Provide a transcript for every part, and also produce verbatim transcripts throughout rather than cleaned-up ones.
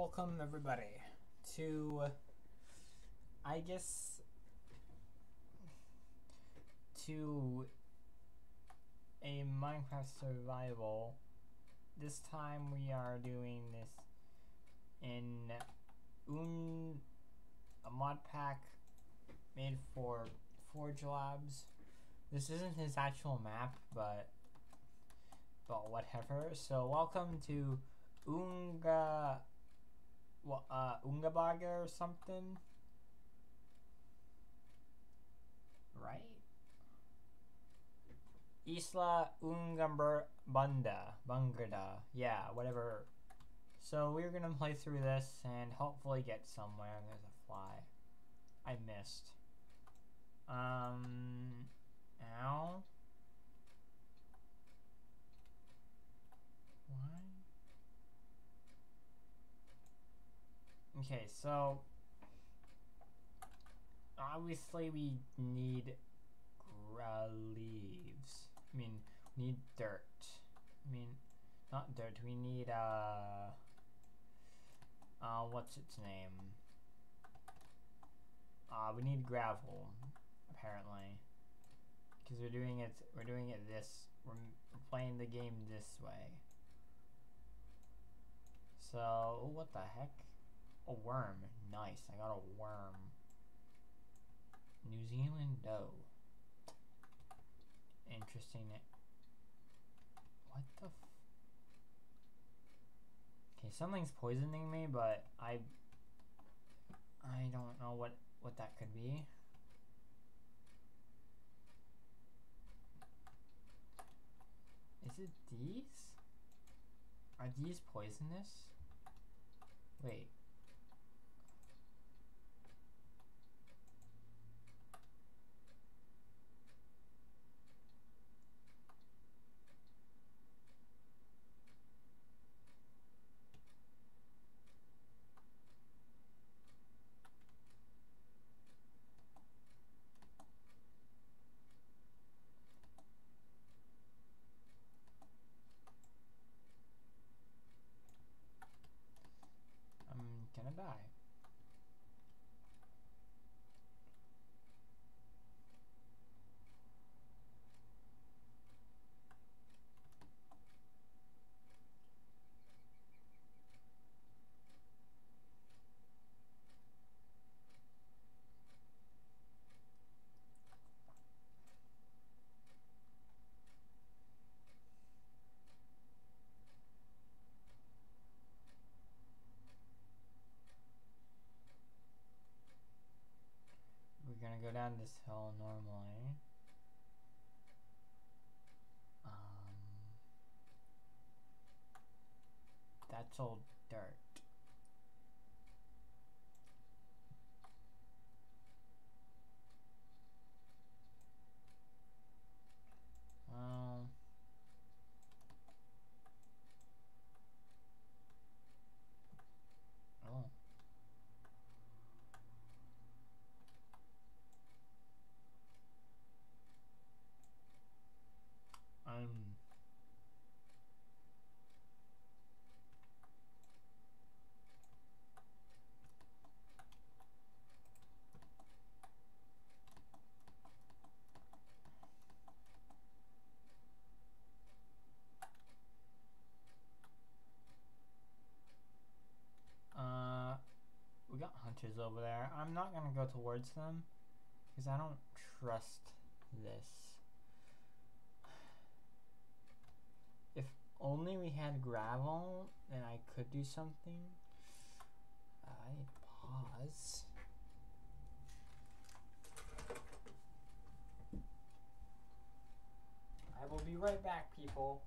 welcome everybody to, I guess, to a Minecraft survival. This time we are doing this in un a mod pack made for Forge Labs. This isn't his actual map, but but whatever. So welcome to Unga, well, uh, Ungabaga or something, right? Isla Ungambanda, Bangrada, yeah, whatever. So we're gonna play through this and hopefully get somewhere. There's a fly. I missed. Um, ow. Why? Okay, so obviously we need gra leaves. I mean, we need dirt. I mean, not dirt. We need uh, uh, what's its name? Uh, we need gravel, apparently, because we're doing it. We're doing it this. We're, we're playing the game this way. So what the heck? A worm. Nice. I got a worm. New Zealand doe. Interesting. What the f- Okay, something's poisoning me, but I I don't know what what that could be. Is it these? Are these poisonous? Wait. I'm gonna die. We're gonna go down this hill normally. Um, that's all dirt. Um, oh. Um. Uh, we got hunters over there. I'm not gonna go towards them because I don't trust this. If only we had gravel, then I could do something. Uh, I need to pause. I will be right back, people.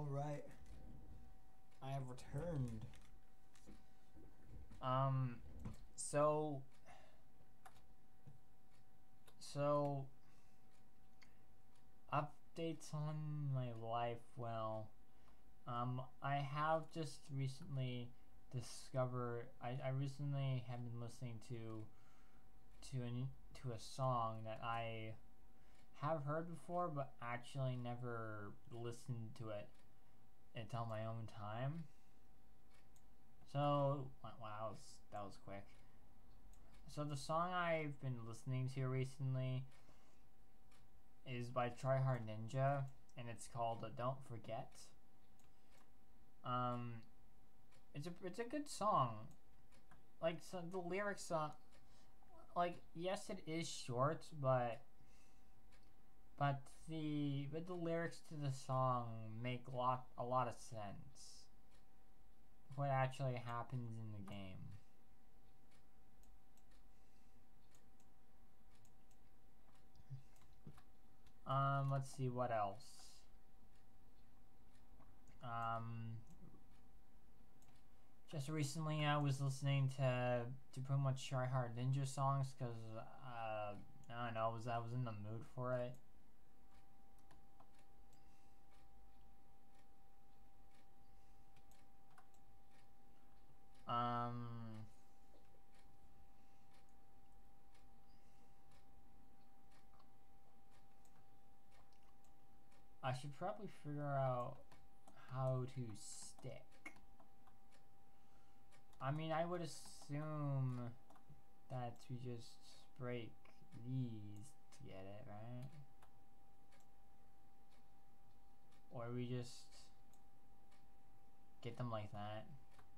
Alright. I have returned. Um, so... So... Updates on my life, well... Um, I have just recently discovered... I, I recently have been listening to... To a, to a song that I... have heard before, but actually never listened to it until my own time. So, wow, that was, that was quick. So the song I've been listening to recently is by Tryhard Ninja, and it's called uh, Don't Forget. Um, it's a, it's a good song. Like, so the lyrics, uh, like, yes, it is short, but But the but the lyrics to the song make a lot a lot of sense. What actually happens in the game. Um, let's see what else. Um, just recently I was listening to to pretty much Tryhard Ninja songs because uh, I don't know, I was I was in the mood for it. Um, I should probably figure out how to stick. I mean, I would assume that we just break these to get it, right? Or we just get them like that.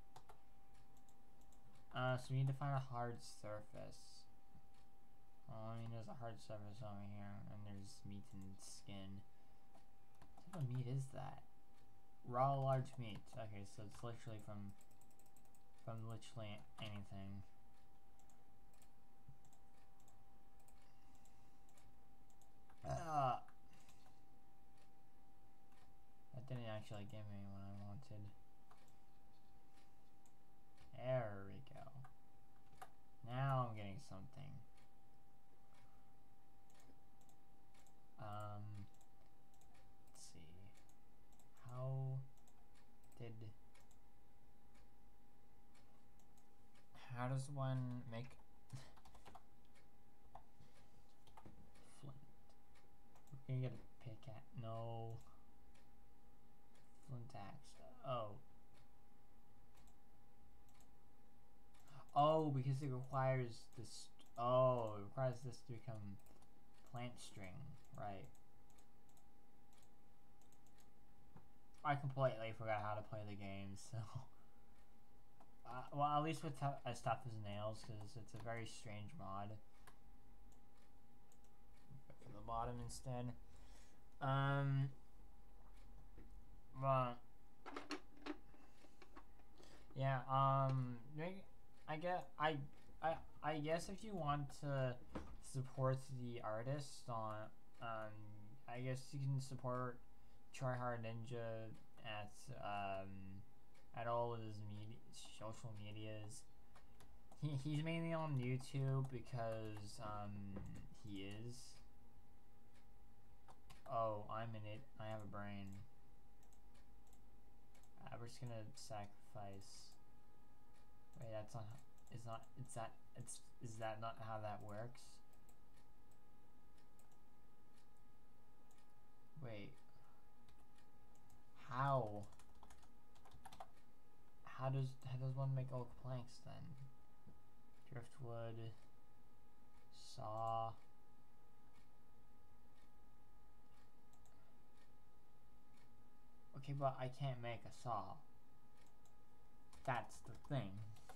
Uh, so we need to find a hard surface. Oh, I mean, there's a hard surface over here, and there's meat and skin. What type of meat is that? Raw large meat. Okay, so it's literally from from literally anything. Uh, that didn't actually give me what I wanted. There we go. Now I'm getting something. Um, let's see. How did... How does one make... flint? We're gonna get a pickaxe. No. Flint axe. Oh. Oh, because it requires this. Oh, it requires this to become plant string, right? I completely forgot how to play the game, so. Uh, well, at least with as tough as nails, because it's a very strange mod. From the bottom instead. Um. But. Yeah. Um. I get. I. I. I guess if you want to support the artist on. Um. I guess you can support Tryhard Ninja at. Um. At all of his media, social medias. He, he's mainly on YouTube because um, he is. Oh, I'm in it. I have a brain. Uh, we're just gonna sacrifice. Wait, that's not. It's not. It's that. It's. Is that not how that works? Wait. How? How does how does one make oak planks then? Driftwood, saw. Okay, but I can't make a saw. That's the thing.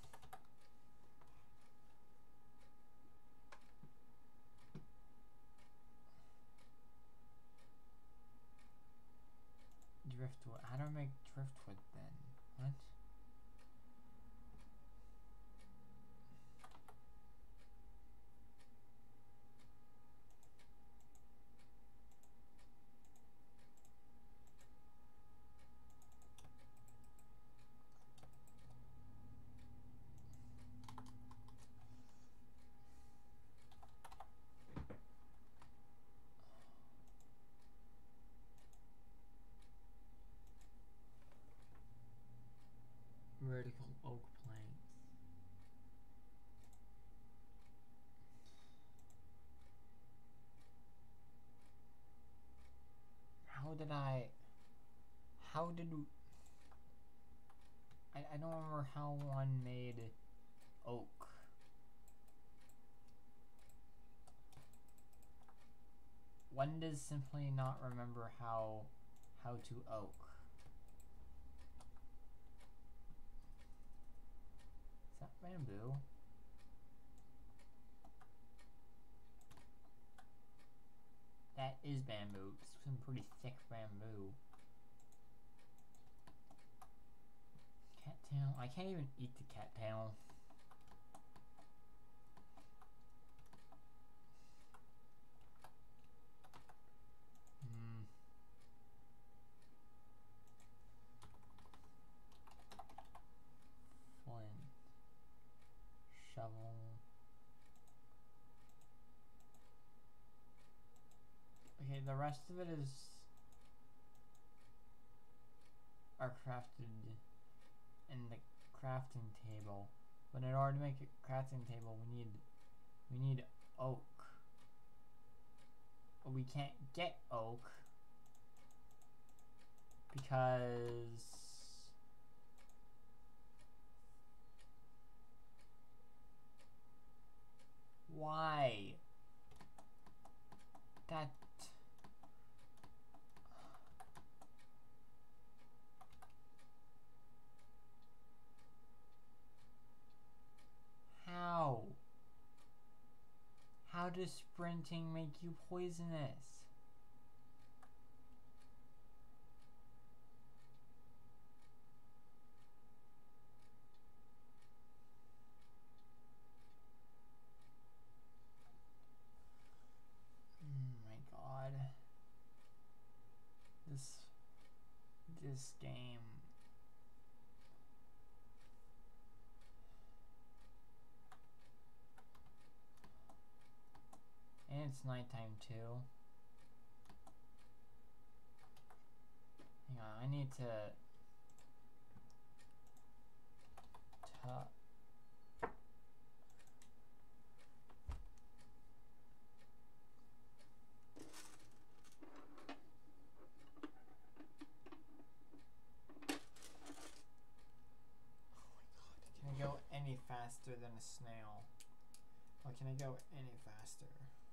Driftwood. How do I make driftwood then? What? vertical oak planks. How did I... How did... I, I don't remember how one made oak. One does simply not remember how how to oak. Is that bamboo? That is bamboo. It's some pretty thick bamboo. Cattail. I can't even eat the cattail. Hmm. Flint. Shovel. Okay, the rest of it is are crafted in the crafting table. But in order to make a crafting table, we need we need oak. But we can't get oak because why? That how? How does sprinting make you poisonous? Oh my god. This this game. And it's nighttime too. Hang on, I need to top. Can I go any faster than a snail? Or can I go any faster?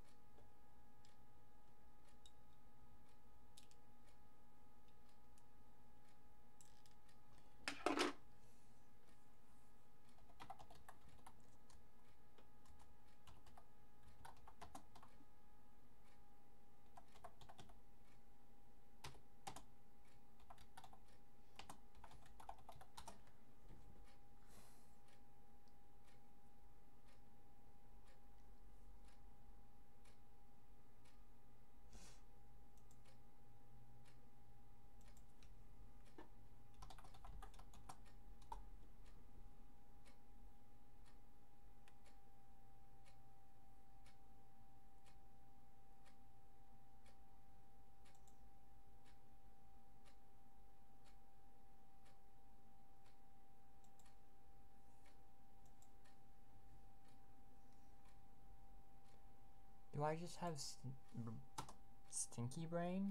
Do I just have st stinky brain?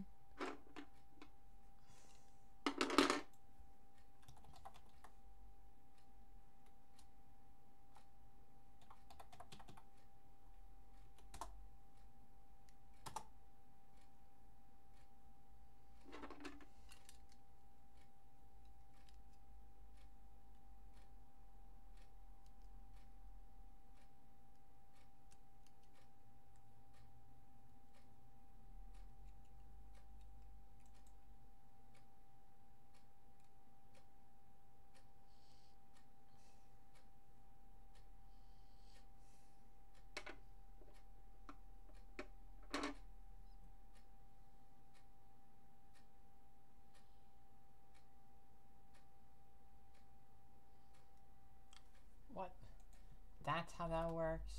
What? That's how that works?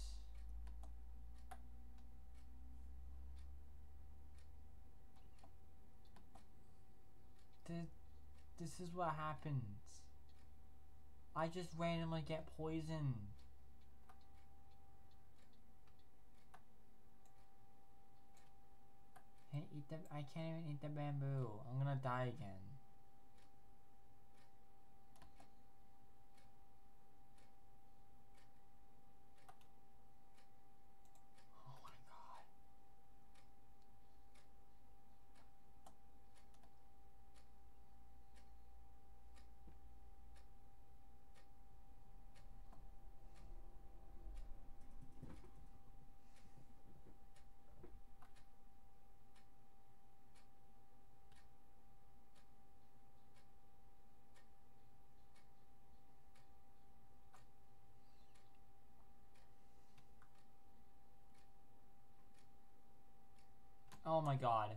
Th this is what happens. I just randomly get poisoned. Can't eat the, I can't even eat the bamboo. I'm gonna die again. Oh my god. Oh my god.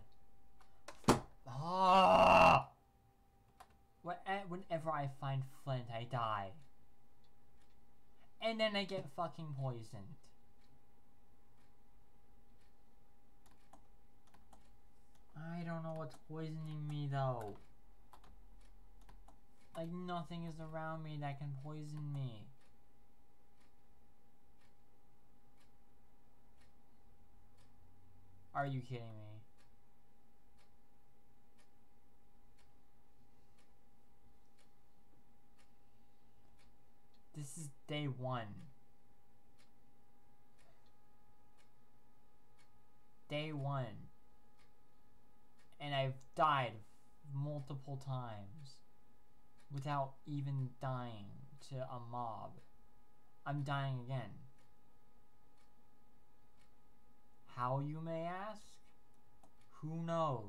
Ah! Whenever I find flint, I die. And then I get fucking poisoned. I don't know what's poisoning me though. Like nothing is around me that can poison me. Are you kidding me? This is day one. Day one. And I've died multiple times without even dying to a mob. I'm dying again. How, you may ask? Who knows?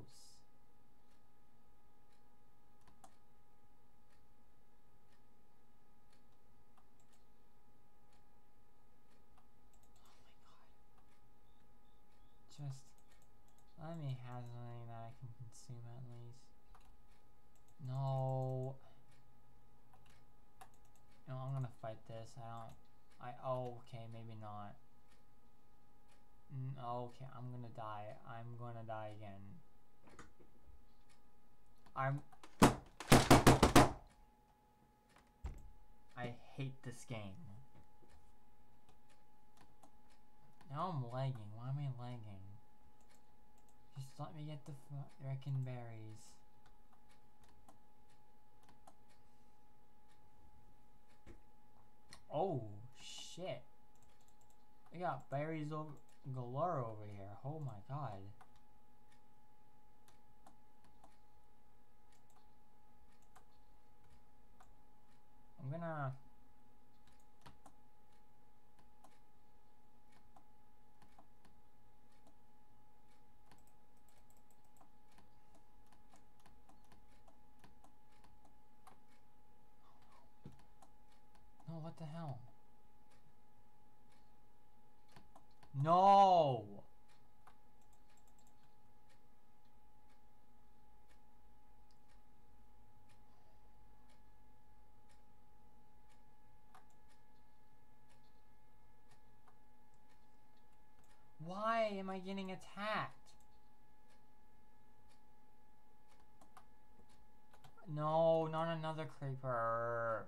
Just let me have something that I can consume at least. No. No, I'm gonna fight this. I don't. I. Oh, okay, maybe not. Mm, okay, I'm gonna die. I'm gonna die again. I'm. I hate this game. Now I'm lagging. Why am I lagging? Just let me get the frickin' berries. Oh, shit. I got berries over galore over here. Oh my god. I'm gonna... No, what the hell? No! Why am I getting attacked? No, not another creeper.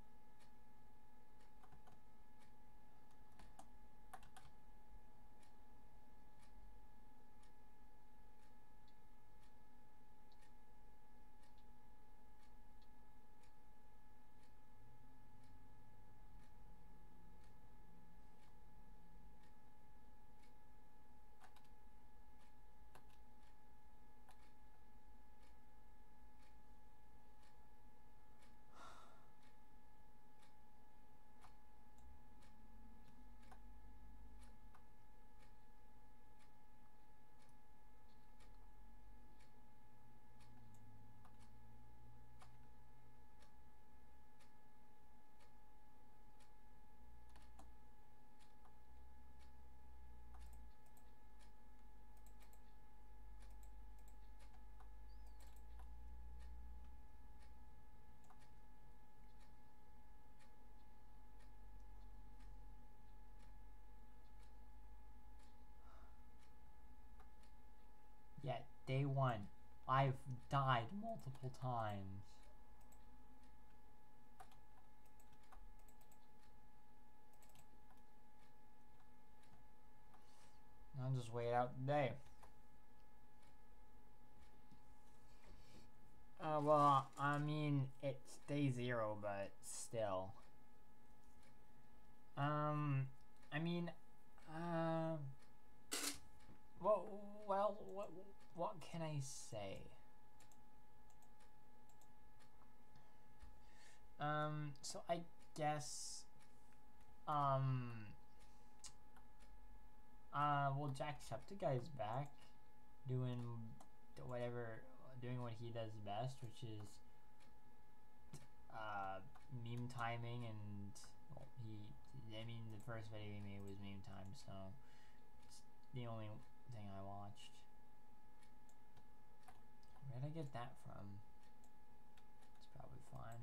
Yet, day one, I've died multiple times. I'll just wait out the day. Uh, well, I mean, it's day zero, but still. Um, I mean, uh, well, well, what, what can I say? Um, so I guess, um, uh, well, Jacksepticeye's back, doing whatever, doing what he does best, which is, uh, meme timing, and, well, he, I mean, the first video he made was meme time, so it's the only thing I watched. Where did I get that from? It's probably fine.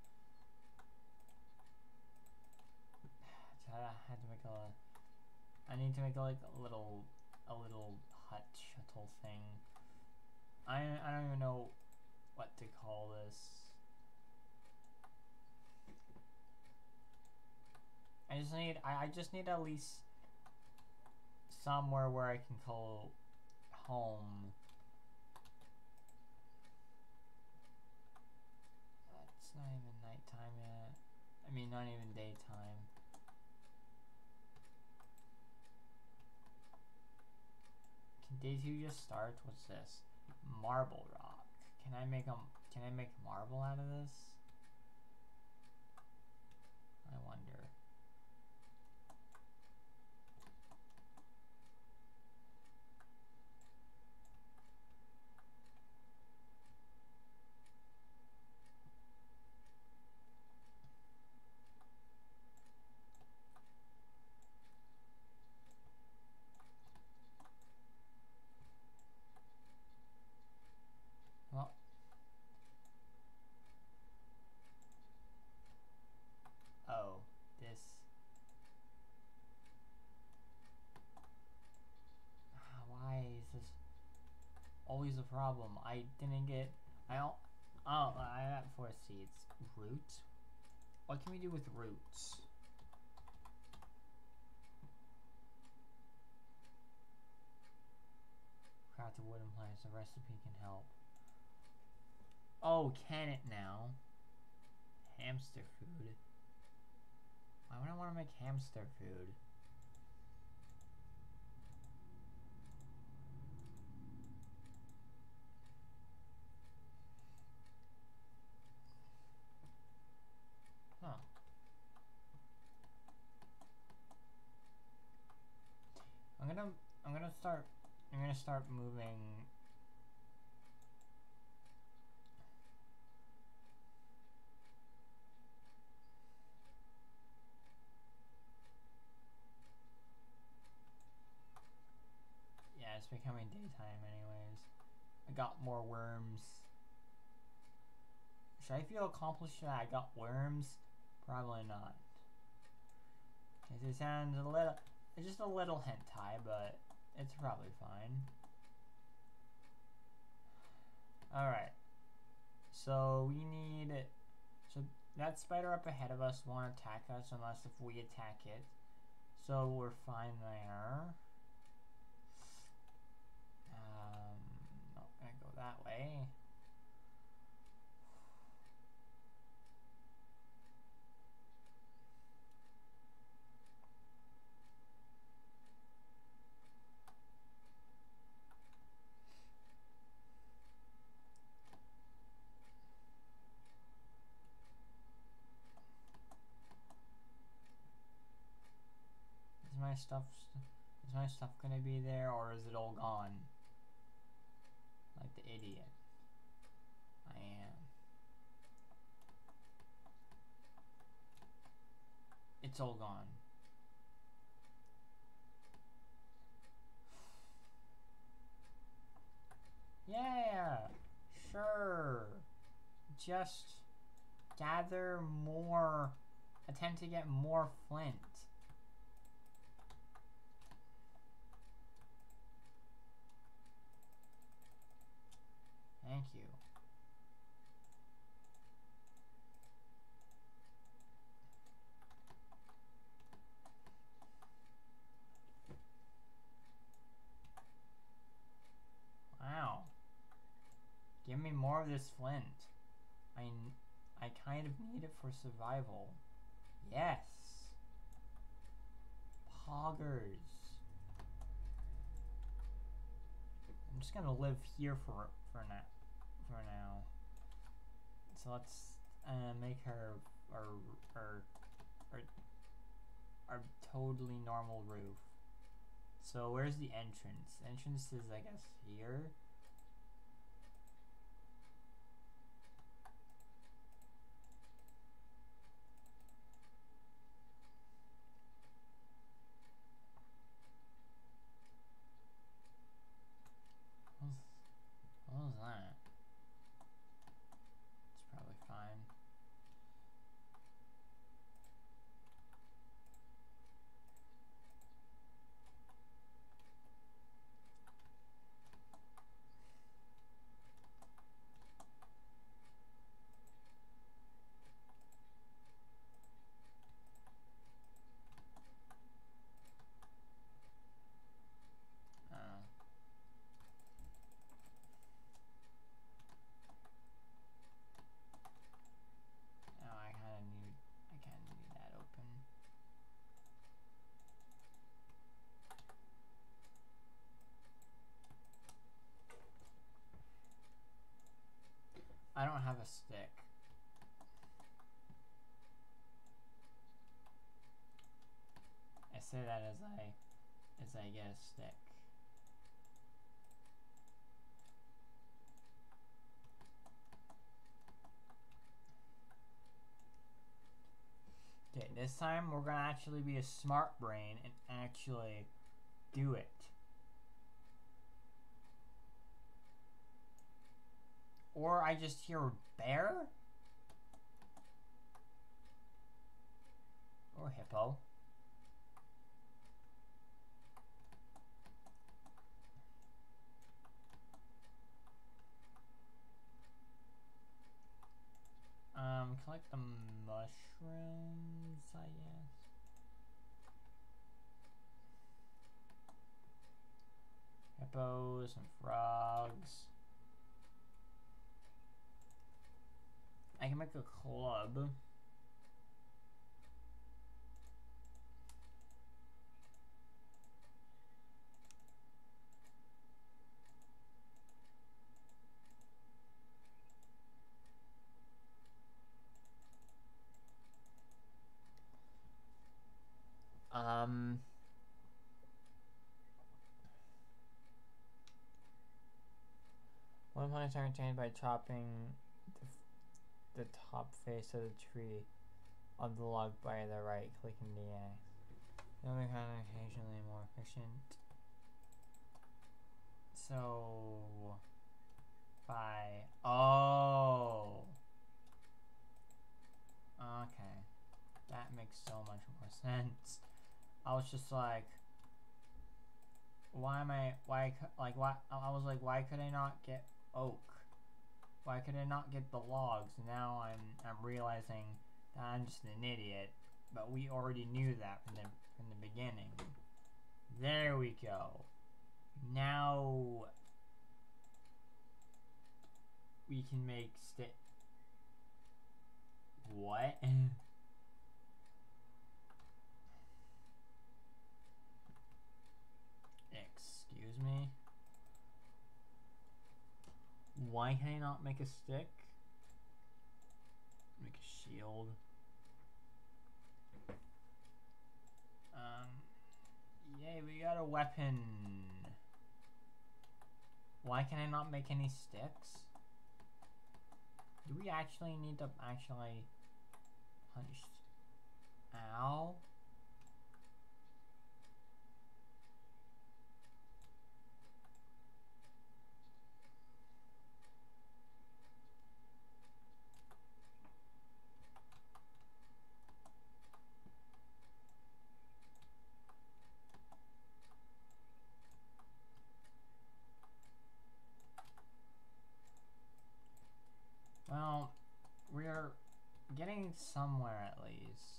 So I had to make a, I need to make a, like a little, a little hut shuttle thing. I, I don't even know what to call this. I just need, I, I just need at least somewhere where I can call home. It's not even nighttime yet. I mean, not even daytime. Can day two just start? What's this? Marble rock. Can I make a, can I make marble out of this? I wonder. Well, oh, this. Why is this always a problem? I didn't get. I don't. Oh, I got four seeds. Root? What can we do with roots? Craft a wooden plank. The recipe can help. Oh, can it now? Hamster food. Why would I want to make hamster food? Huh. I'm gonna I'm gonna start I'm gonna start moving. Yeah, it's becoming daytime anyways. I got more worms. Should I feel accomplished that I got worms? Probably not. It sounds a little, it's just a little hentai, but it's probably fine. Alright. So we need, so that spider up ahead of us won't attack us unless if we attack it. So we're fine there. Um, not gonna go that way. Is my stuff, is my stuff gonna be there, or is it all gone? Like the idiot I am. It's all gone. Yeah, sure. Just gather more, attempt to get more flint. Thank you. of this flint. I, I kind of need it for survival. Yes. Poggers. I'm just gonna live here for for now. For now. So let's uh, make her our our our our totally normal roof. So where's the entrance? Entrance is, I guess, here. What was that? It's probably fine. I don't have a stick. I say that as I as I get a stick. Okay, this time we're gonna actually be a smart brain and actually do it. Or I just hear bear? Or hippo. Um, collect the mushrooms, I guess. Hippos and frogs. I can make a club. Um... One plants are obtained by chopping the, the top face of the tree on the log by the right, clicking the axe. The other kind occasionally more efficient. So, by oh, okay, that makes so much more sense. I was just like, why am I? Why like why? I was like, why could I not get oak? Why could I not get the logs? Now I'm I'm realizing that I'm just an idiot. But we already knew that from the from the beginning. There we go. Now we can make stick. What? Excuse me? Why can I not make a stick? Make a shield. Um, yay, we got a weapon. Why can I not make any sticks? Do we actually need to actually punch? Ow. Well, we're getting somewhere at least.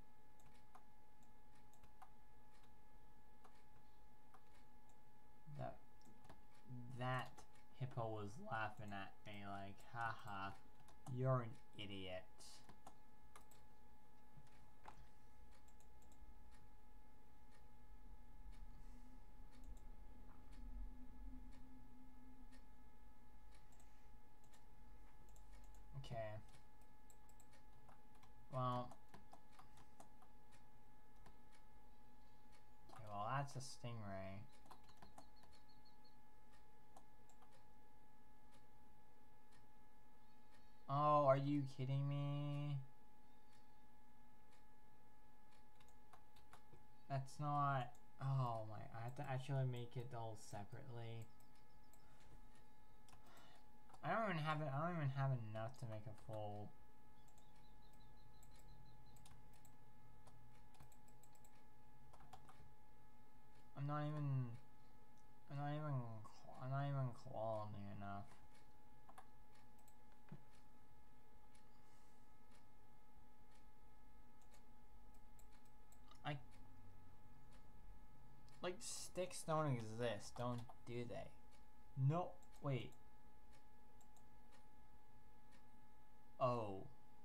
That Hippo was laughing at me like, haha, you're an idiot. Okay. Well. Okay, well that's a stingray. Oh, are you kidding me? That's not... Oh my, I have to actually make it all separately. I don't even have it, I don't even have enough to make a full... I'm not even... I'm not even... I'm not even quality enough. I... Like, sticks don't exist, don't do they? No, wait. Oh.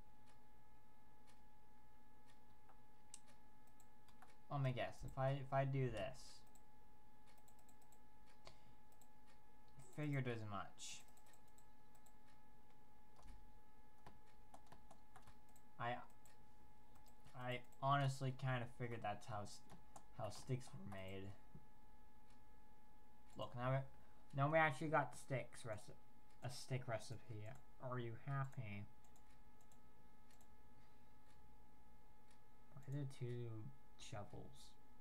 Let me guess, if I, if I do this. Figured as much. I... I honestly kind of figured that's how how sticks were made. Look, now we now we actually got sticks recipe, a stick recipe. Are you happy? Why are there two shovels?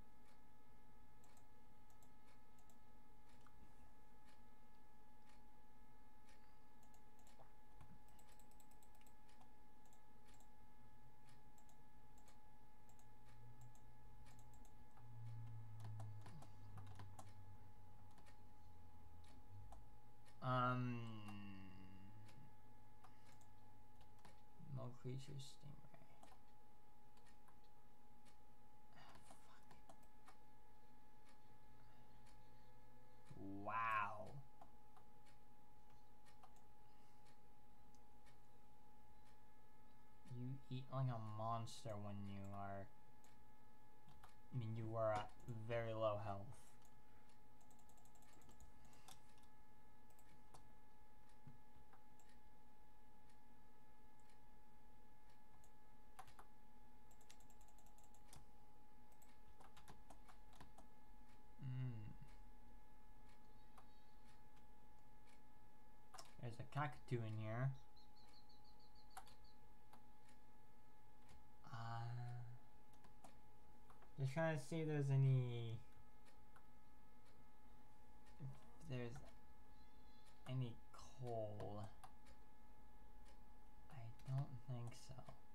Um, no creature stingray. Ah, fuck. Wow. You eat like a monster when you are. I mean, you are at very low health. There's a cockatoo in here. Uh, just trying to see if there's any... If there's any coal. I don't think so.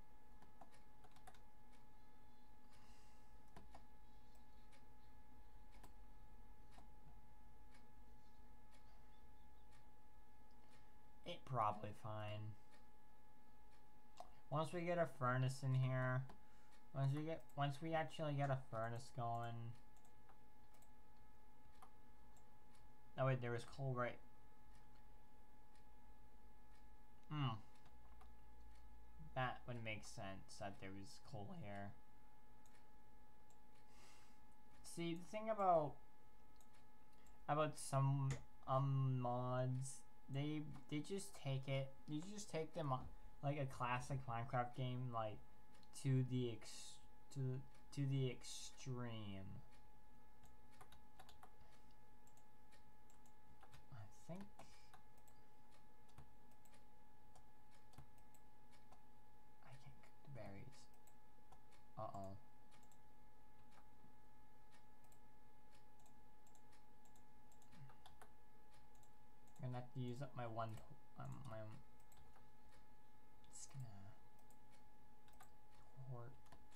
It probably fine. Once we get a furnace in here, once we get, once we actually get a furnace going. Oh wait, there was coal right. Hmm. That would make sense that there was coal here. See, the thing about about some um mods, they they just take it. You just take them like a classic Minecraft game, like to the ex to to the extreme. I think. I can't cook the berries. Uh oh. I'm gonna have to use up my one. Um, my. Just gonna torch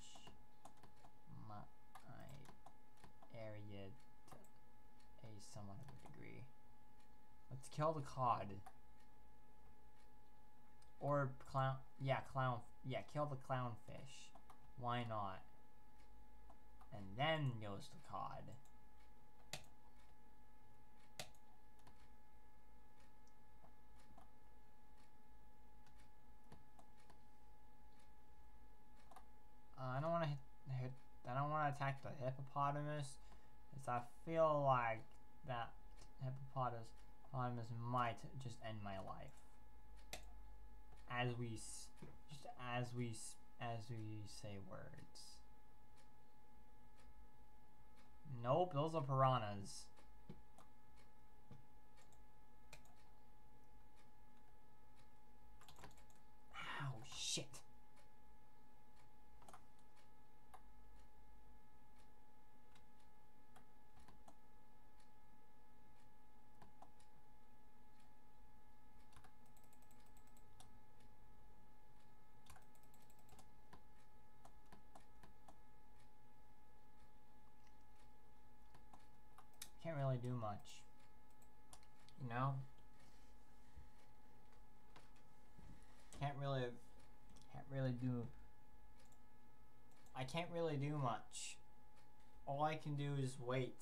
my area to a somewhat of a degree. Let's kill the cod. Or clown. Yeah, clown. Yeah, kill the clownfish. Why not? And then goes the cod. attack the hippopotamus, is I feel like that hippopotamus might just end my life. As we, s just as we, s as we say words. Nope, those are piranhas. Ow, shit. Can't really do much, you know? Can't really, can't really do, I can't really do much. All I can do is wait.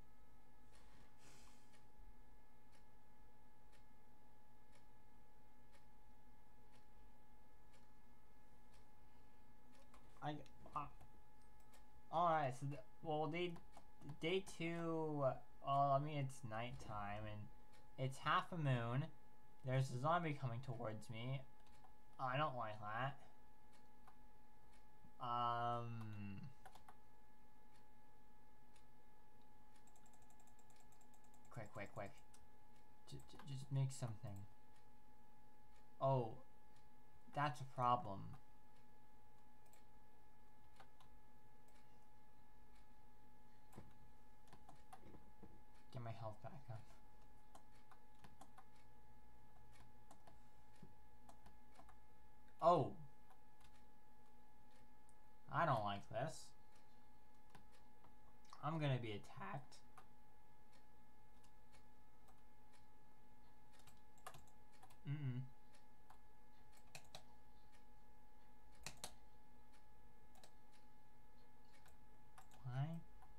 I, uh, alright, so, the, well, day, day two, uh, well, I mean, it's nighttime, and it's half a moon. There's a zombie coming towards me. I don't like that. Um... Quick, quick, quick. J j just make something. Oh, that's a problem. Get my health back up. Oh. I don't like this. I'm gonna be attacked. Mm-mm. Why?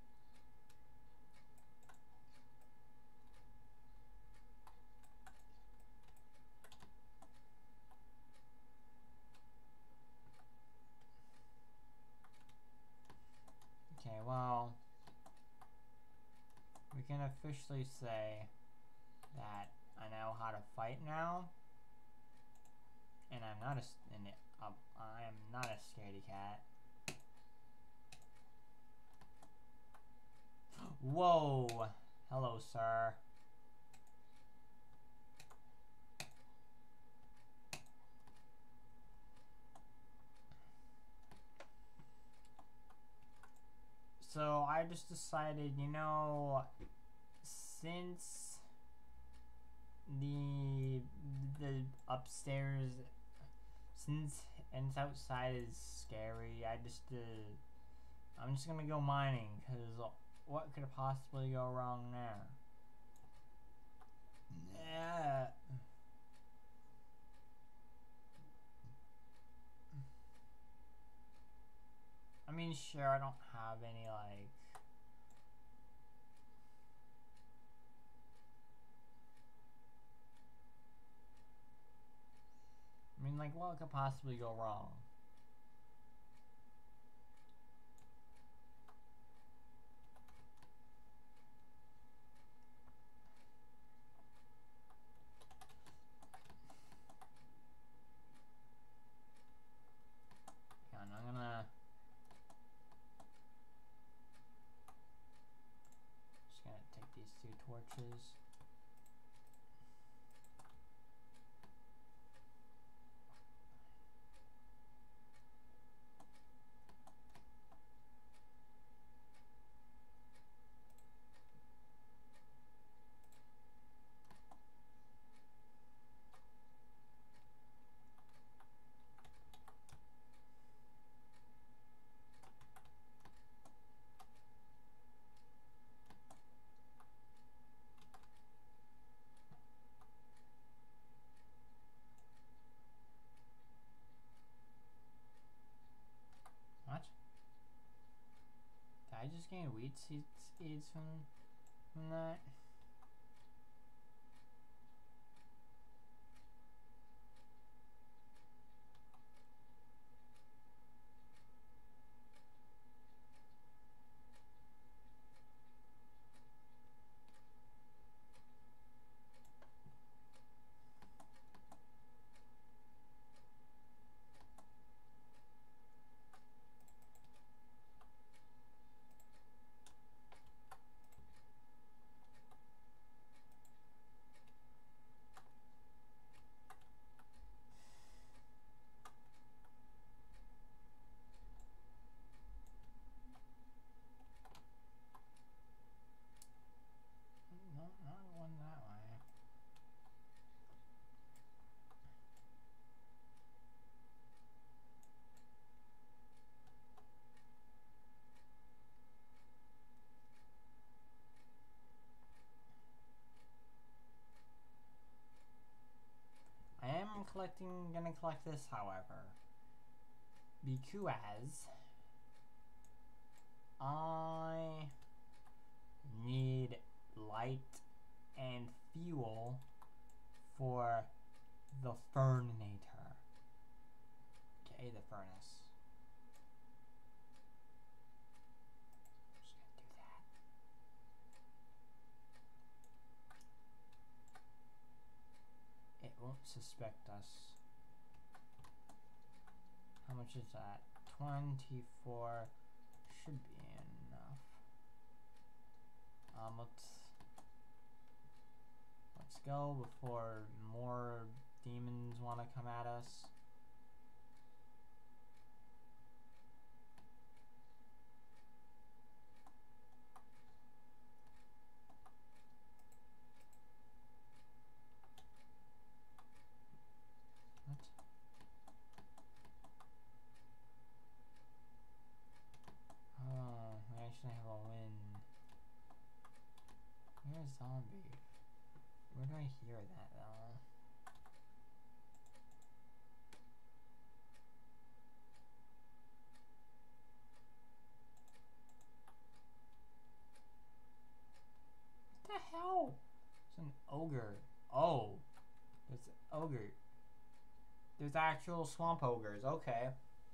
Okay, well, we can officially say that I know how to fight now, and I'm not a and it, uh, I am not a scaredy cat. Whoa! Hello, sir. So I just decided, you know, since the the upstairs, since and outside is scary, I just uh, I'm just gonna go mining, cause what could possibly go wrong there? Yeah. I mean, sure, I don't have any, like... I mean, like, what could possibly go wrong? And I'm gonna... Just gonna take these two torches. What? Did I just gain wheat seeds, seeds from, from that? collecting, gonna collect this, however, because I need light and fuel for the furnator. Okay, the furnace. I'm just gonna do that. It won't suspect us. How much is that? twenty-four should be enough. Um, let's let's go before more demons want to come at us. What? Oh, we actually have a win. Where's zombie? Where do I hear that though? What the hell? It's an ogre. Oh, there's an ogre. There's actual swamp ogres. Okay.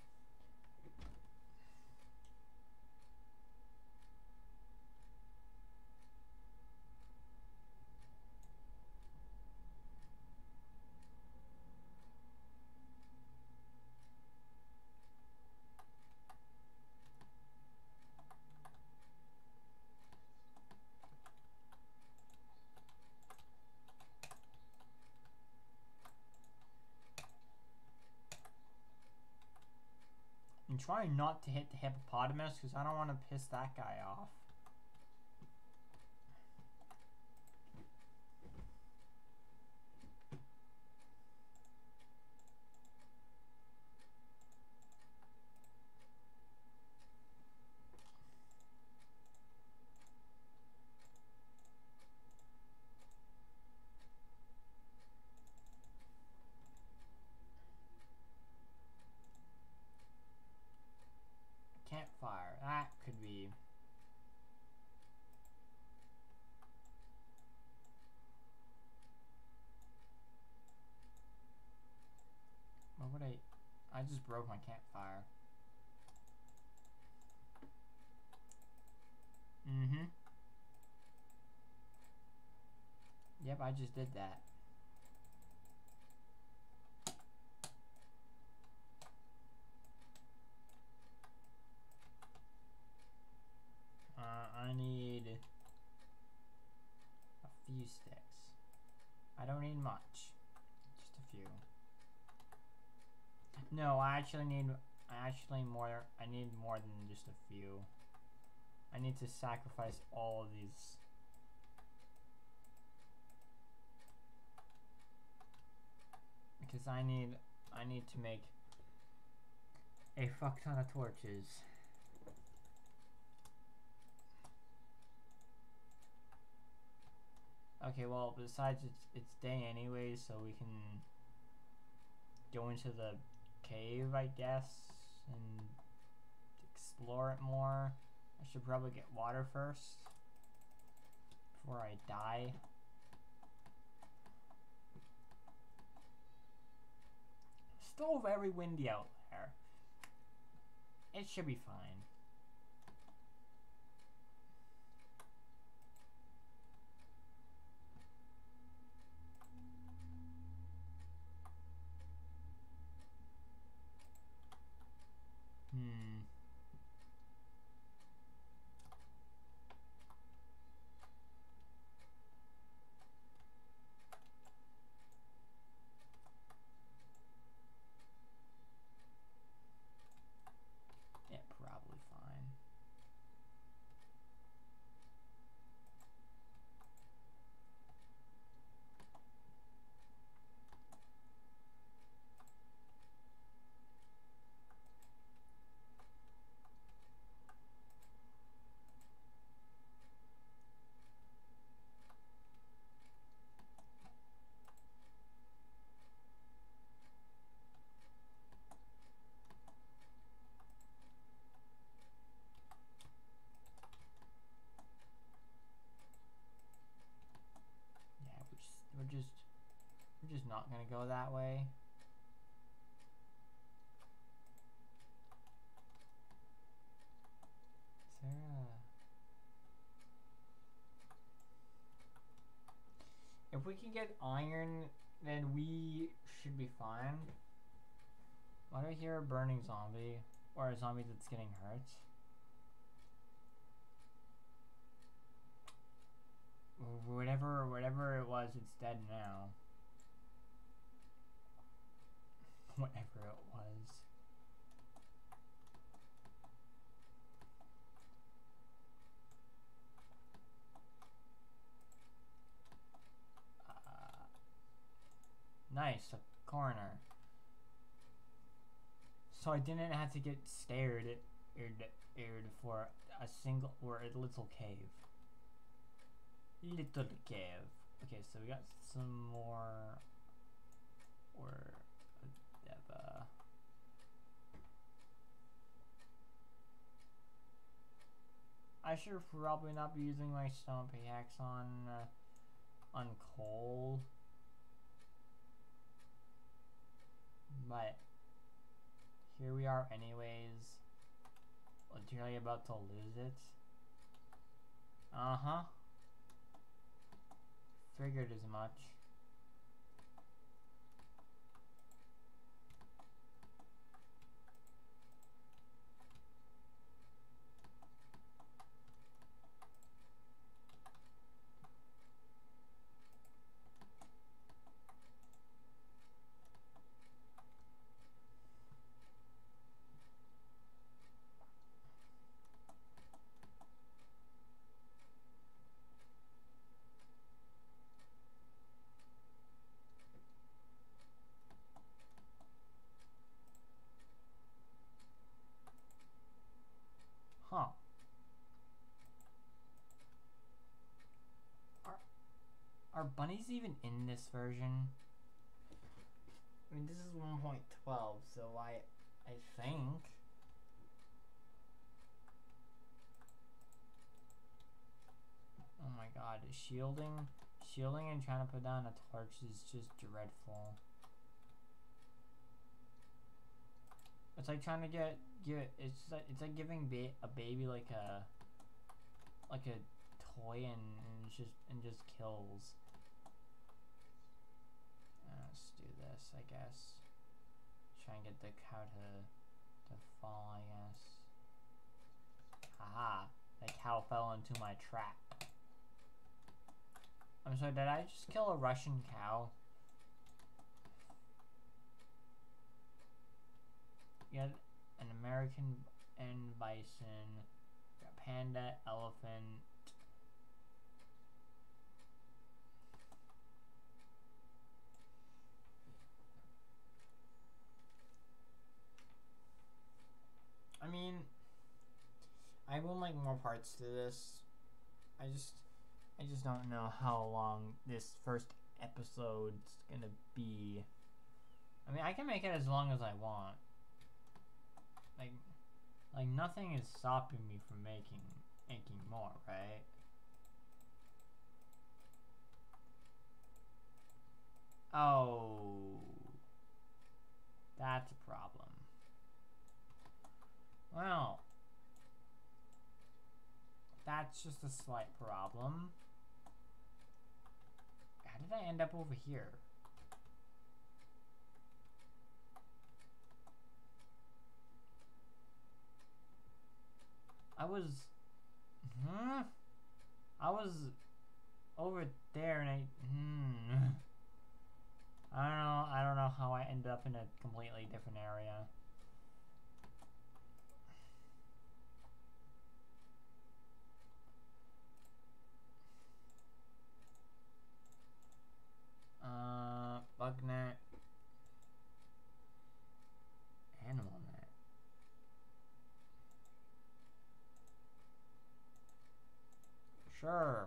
I'm trying not to hit the hippopotamus because I don't want to piss that guy off. Campfire. That could be. What would I? I just broke my campfire. Mm-hmm. Yep, I just did that. Uh, I need a few sticks. I don't need much. Just a few. No, I actually need I actually more I need more than just a few. I need to sacrifice all of these. Because I need I need to make a fuck ton of torches. Okay, well, besides it's it's day anyways, so we can go into the cave, I guess, and explore it more. I should probably get water first before I die. Still very windy out there. It should be fine. Hmm. Yeah, probably We're just not gonna go that way. Is there a... If we can get iron, then we should be fine. Why do I hear a burning zombie? Or a zombie that's getting hurt? Whatever, whatever it was, it's dead now. Whatever it was. Uh, nice, a corner. So I didn't have to get stared at aired for a single or a little cave. Little cave. Okay, so we got some more or uh, I should probably not be using my stone pickaxe on uh, on coal, but here we are anyways. Literally about to lose it. Uh-huh. Figured as much. Huh. Are, are bunnies even in this version? I mean, this is one point twelve, so I, I think. Oh my god, shielding, shielding and trying to put down a torch is just dreadful. It's like trying to get, get, it's like, it's like giving ba a baby like a, like a toy and, and just, and just kills. Uh, let's do this, I guess. Try and get the cow to, to fall, I guess. Haha, the cow fell into my trap. I'm sorry, did I just kill a Russian cow? Yet an American and bison, a panda, elephant. I mean, I would like more parts to this. I just, I just don't know how long this first episode's gonna be. I mean, I can make it as long as I want. Like, like nothing is stopping me from making, making more, right? Oh, that's a problem. Well, that's just a slight problem. How did I end up over here? I was, hmm? I was over there and I, hmm. I don't know, I don't know how I ended up in a completely different area. Uh, bug net. Animal net. Sure.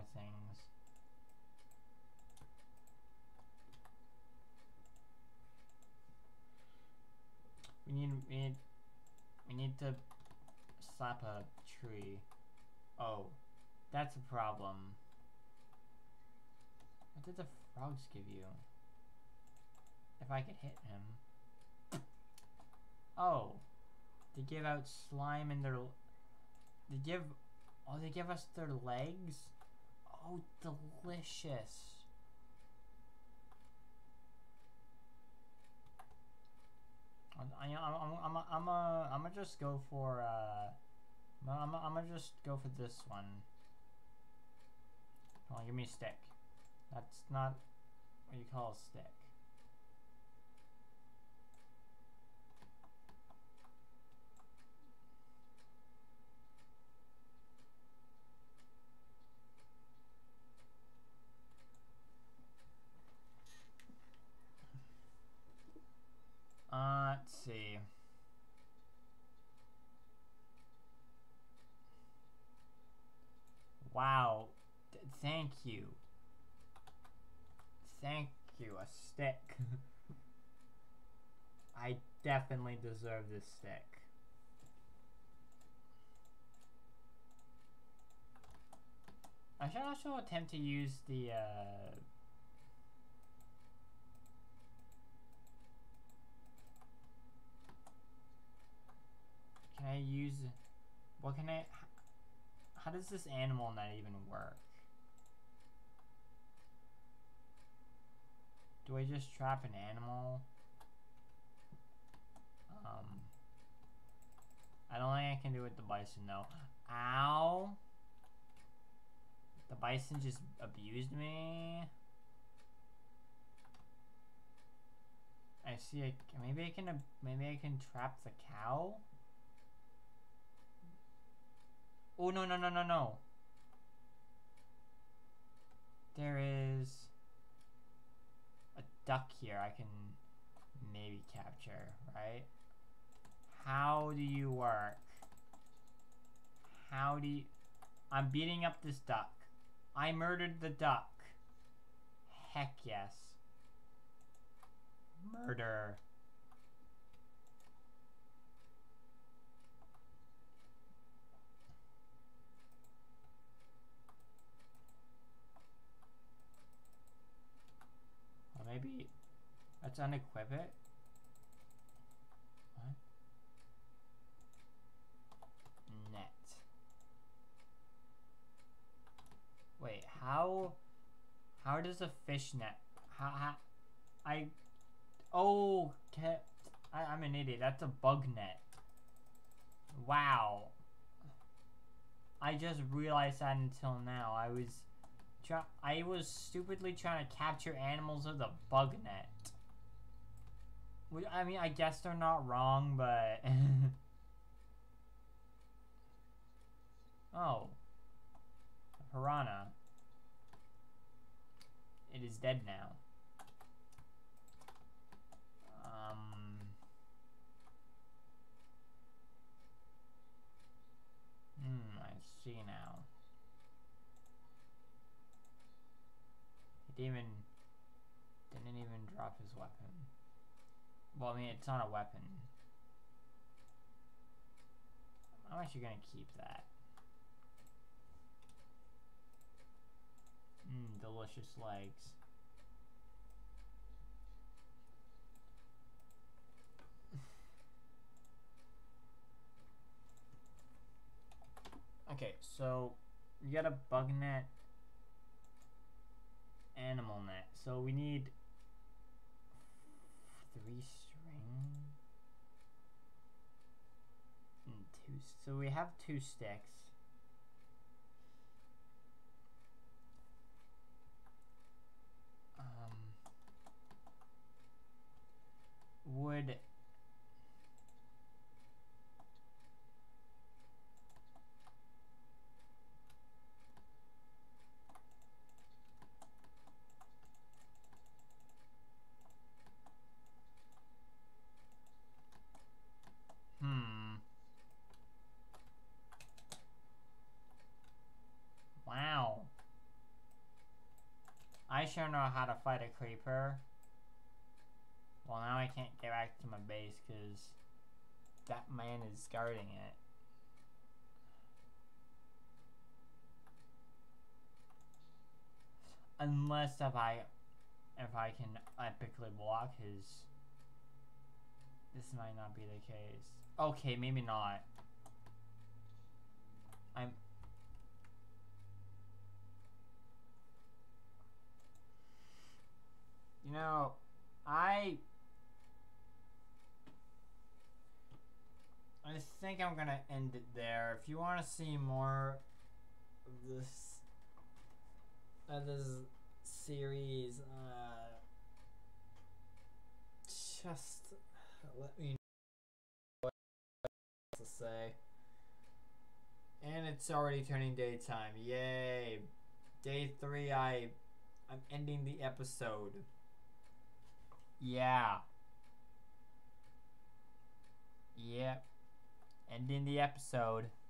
more things. We need, we need, we need to slap a tree. Oh, that's a problem. What did the frogs give you? If I could hit him. Oh, they give out slime in their, they give, oh, they give us their legs? Oh, delicious. I, I'm, I'm, I'm, I'm, a, I'm gonna just go for, uh, I'm, I'm gonna just go for this one. Come on, give me a stick. That's not what you call a stick. Uh, let's see. Wow. Th thank you. Thank you, a stick. I definitely deserve this stick. I should also attempt to use the, uh... Can I use... What can I... How does this animal net even work? Do I just trap an animal? Um... I don't think I can do it with the bison, though. Ow! The bison just abused me. I see. I, maybe I can. Maybe I can trap the cow. Oh no no no no no! There is a duck here. I can maybe capture, right? How do you work? How do you... I'm beating up this duck. I murdered the duck. Heck yes. Murder. Well, maybe let's unequip it. What? Net. Wait, how? How does a fish net? How? how I. Oh, can, I, I'm an idiot. That's a bug net. Wow. I just realized that until now. I was, try I was stupidly trying to capture animals with a bug net. I mean, I guess they're not wrong, but oh, a piranha. It is dead now. Um. Hmm, I see now. He didn't even, didn't even drop his weapon. Well, I mean, it's not a weapon. I'm actually gonna keep that. Mmm, delicious legs. Okay, so you got a bug net, animal net. So we need three string and two. So we have two sticks. Um, wood. Hmm. sure know how to fight a creeper. Well, now I can't get back to my base because that man is guarding it. Unless if I, if I can epically block his. This might not be the case. Okay, maybe not. I'm. You know, I. I think I'm gonna end it there. If you want to see more of this, of this series, uh, just let me know what to say. And it's already turning daytime. Yay! Day three. I, I'm ending the episode. Yeah. Yep. Ending the episode.